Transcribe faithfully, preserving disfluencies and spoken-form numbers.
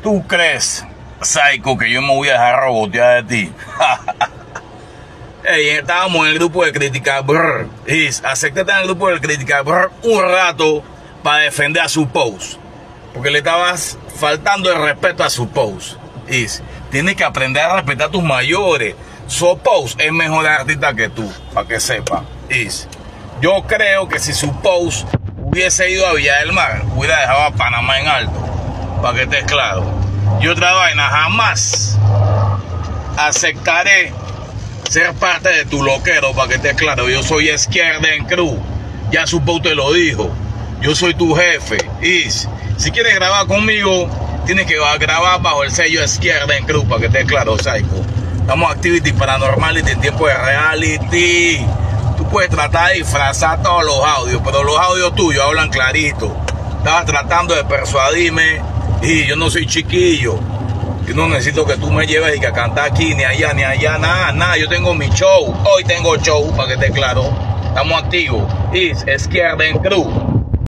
¿Tú crees, Psycho, que yo me voy a dejar robotear de ti? Hey, estábamos en el grupo de Crítica Brr. Y acepté estar en el grupo de Crítica Brr un rato para defender a su post. Porque le estabas faltando el respeto a su post. Y tienes que aprender a respetar a tus mayores. Su post es mejor artista que tú, para que sepa. Y yo creo que si su post hubiese ido a Villa del Mar, hubiera dejado a Panamá en alto. Para que estés claro. Y otra vaina, jamás aceptaré ser parte de tu loquero, para que estés claro. Yo soy izquierda en Cruz. Ya su post te lo dijo. Yo soy tu jefe. Y si quieres grabar conmigo, tienes que grabar bajo el sello izquierda en Cruz, para que estés claro, Psycho. Estamos Activity Paranormality en tiempo de reality. Tú puedes tratar de disfrazar todos los audios, pero los audios tuyos hablan clarito. Estabas tratando de persuadirme y yo no soy chiquillo. Yo no necesito que tú me lleves y que a cantar aquí, ni allá, ni allá, nada, nada. Yo tengo mi show. Hoy tengo show, para que esté claro. Estamos activos. Y izquierda en Cruz.